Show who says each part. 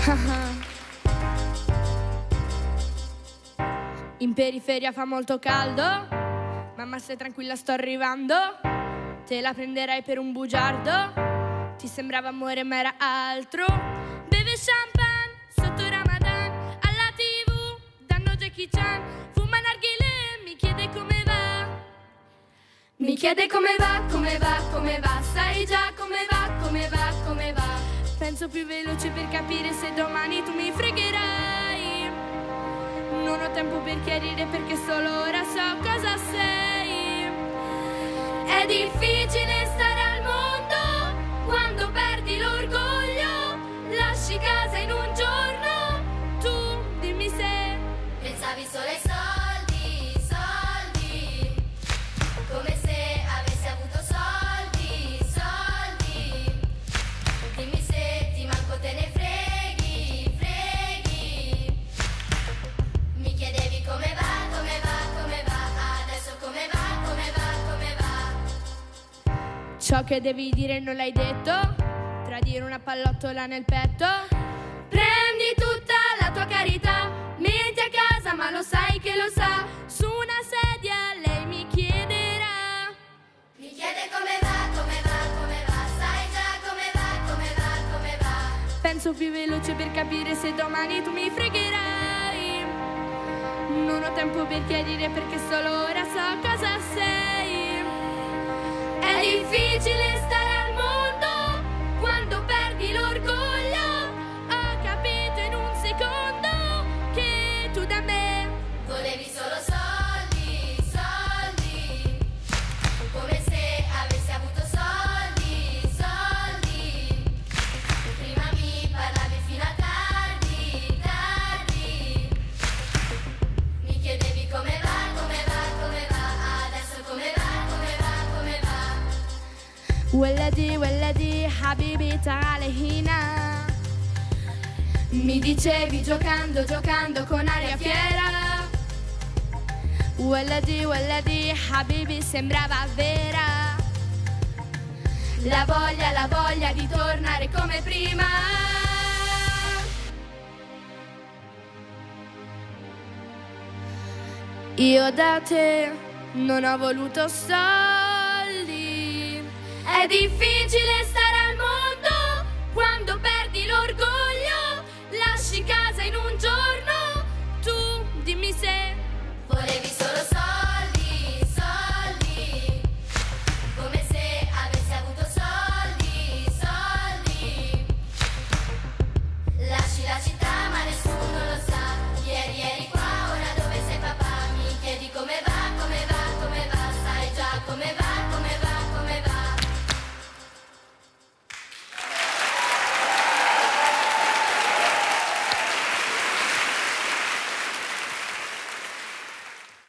Speaker 1: In periferia fa molto caldo, mamma stai tranquilla sto arrivando, te la prenderai per un bugiardo, ti sembrava amore ma era altro. Beve champagne sotto Ramadan, alla TV danno Jackie Chan, fuma narghilè, mi chiede come va. Mi chiede come va, come va, come va, sai già come va, come va, come va. Penso più veloce per capire se domani tu mi fregherai. Non ho tempo per chiarire perché solo ora so cosa sei. È difficile stare al mondo quando perdi l'orgoglio. Lasci casa in un giorno, tu dimmi se pensavi solo ai soldi, soldi, come se avessi avuto soldi, soldi. Dimmi se ti manco te ne freghi, freghi. Mi chiedevi come va, come va, come va, adesso come va, come va, come va. Ciò che devi dire non l'hai detto, tradire una pallottola nel petto. Prendi tutta la tua carità, metti a casa ma lo sai che lo sa. Su una sedia lei mi chiederà. Mi chiede come va, come va, come va, sai già come va, come va, come va. Penso più veloce per capire se domani tu mi fregherai. Non ho tempo per chiarire perché solo ora so cosa sei. È difficile stare al mondo quando perdi l'orgoglio. Ho capito in un secondo che tu da me volevi solo soldi, soldi, come se avessi avuto soldi, soldi. Prima mi parlavi fino a tardi, tardi. Mi chiedevi come va, come va, come va, adesso come va, come va, come va. ولدي ولدي حبيبي تعال هنا. Mi dicevi giocando, giocando con aria fiera. ولدي ولدي حبيبي sembrava vera. La voglia di tornare come prima. Io da te non ho voluto soldi. È difficile stare